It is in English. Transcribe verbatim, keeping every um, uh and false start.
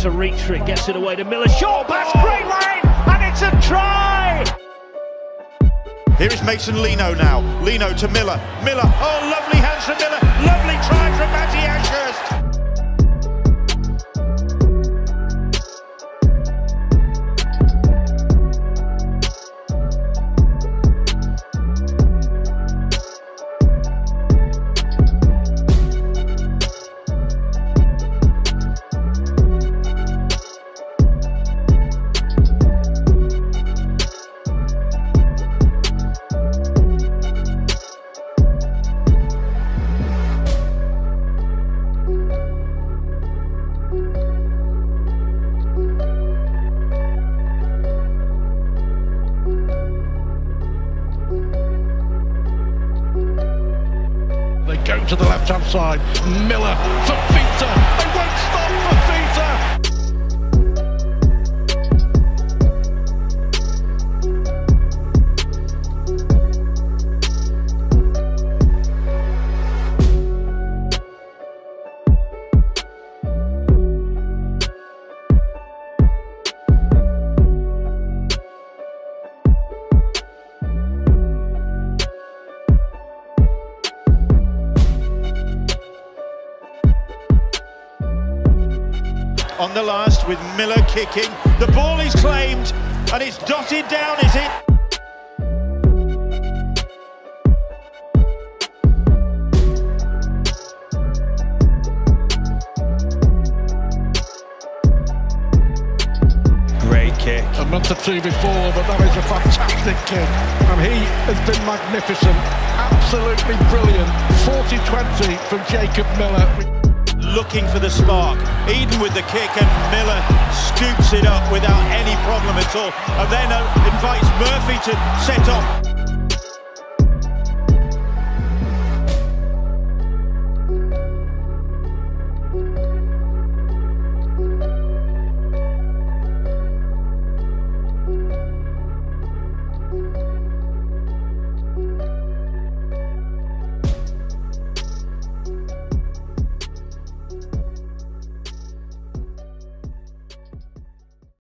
to reach for it, gets it away to Miller. Short pass, great lane, and it's a try! Here is Mason Lino now. Lino to Miller. Miller, oh, lovely hands from Miller. Lovely try from Matty Ashurst. They go to the left-hand side. Miller for Fita. They won't stop for Fita. On the last with Miller kicking. The ball is claimed and it's dotted down, is it? Great kick. A month or two before, but that is a fantastic kick. And he has been magnificent. Absolutely brilliant. forty twenty from Jacob Miller. Looking for the spark. Eden with the kick and Miller scoops it up without any problem at all. And then uh, invites Murphy to set off.